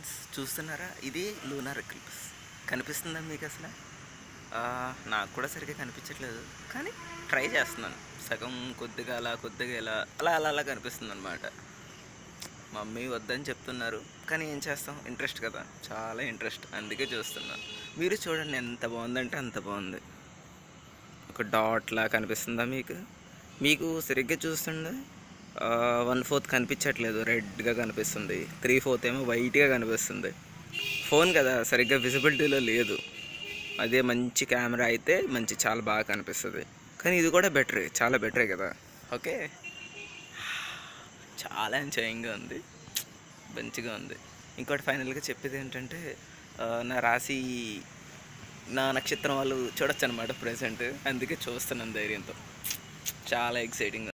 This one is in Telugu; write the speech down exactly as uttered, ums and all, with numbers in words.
ఫ్రెండ్స్ చూస్తున్నారా? ఇది లూనార్ ఎక్లిప్స్ కనిపిస్తుందా మీకు అసలు? నాకు కూడా సరిగ్గా కనిపించట్లేదు, కానీ ట్రై చేస్తున్నాను. సగం కొద్దిగా అలా కొద్దిగా ఇలా అలా అలా అలా కనిపిస్తుంది అనమాట. మమ్మీ వద్దని చెప్తున్నారు, కానీ ఏం చేస్తాం, ఇంట్రెస్ట్ కదా, చాలా ఇంట్రెస్ట్, అందుకే చూస్తున్నాను. మీరు చూడండి, ఎంత బాగుందంటే అంత బాగుంది. ఒక డాట్లా కనిపిస్తుందా మీకు? మీకు సరిగ్గా చూస్తుండే వన్ ఫోర్త్ కనిపించట్లేదు, రెడ్గా కనిపిస్తుంది. త్రీ ఫోర్త్ ఏమో వైట్గా కనిపిస్తుంది. ఫోన్ కదా, సరిగ్గా విజిబిలిటీలో లేదు. అదే మంచి కెమెరా అయితే మంచి చాలా బాగా కనిపిస్తుంది. కానీ ఇది కూడా బెటరే, చాలా బెటరే కదా. ఓకే, చాలా ఎంజాయింగ్గా ఉంది, మంచిగా ఉంది. ఇంకోటి ఫైనల్గా చెప్పేది ఏంటంటే, నా రాశి, నా నక్షత్రం వాళ్ళు చూడొచ్చు అనమాట ప్రజెంట్. అందుకే చూస్తున్నాను ధైర్యంతో. చాలా ఎక్సైటింగ్.